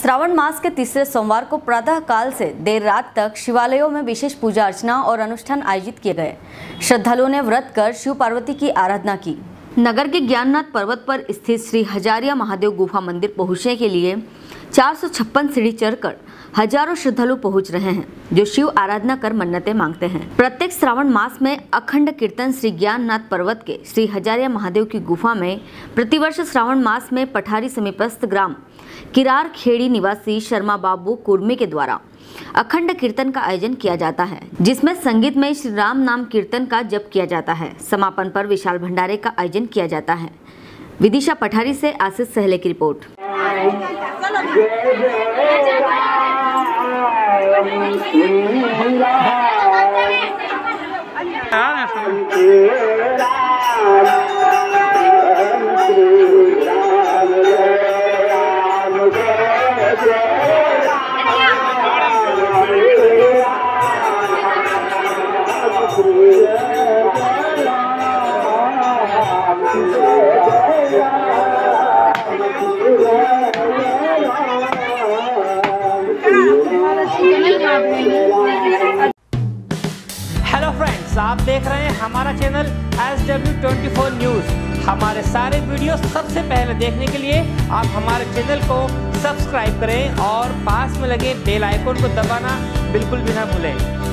श्रावण मास के तीसरे सोमवार को प्रातः काल से देर रात तक शिवालयों में विशेष पूजा अर्चना और अनुष्ठान आयोजित किए गए। श्रद्धालुओं ने व्रत कर शिव पार्वती की आराधना की। नगर के ज्ञाननाथ पर्वत पर स्थित श्री हजारिया महादेव गुफा मंदिर पहुंचने के लिए 456 सीढ़ी चढ़कर हजारों श्रद्धालु पहुंच रहे हैं, जो शिव आराधना कर मन्नतें मांगते हैं। प्रत्येक श्रावण मास में अखंड कीर्तन श्री ज्ञाननाथ पर्वत के श्री हजारिया महादेव की गुफा में प्रतिवर्ष श्रावण मास में पठारी समीपस्थ ग्राम किरार खेड़ी निवासी शर्मा बाबू कुर्मी के द्वारा अखंड कीर्तन का आयोजन किया जाता है, जिसमें संगीत में श्री राम नाम कीर्तन का जप किया जाता है। समापन पर विशाल भंडारे का आयोजन किया जाता है। विदिशा पठारी से आशीष सहले की रिपोर्ट। हेलो फ्रेंड्स, आप देख रहे हैं हमारा चैनल SW24 न्यूज़। हमारे सारे वीडियो सबसे पहले देखने के लिए आप हमारे चैनल को सब्सक्राइब करें और पास में लगे बेल आइकन को दबाना बिल्कुल भी ना भूलें।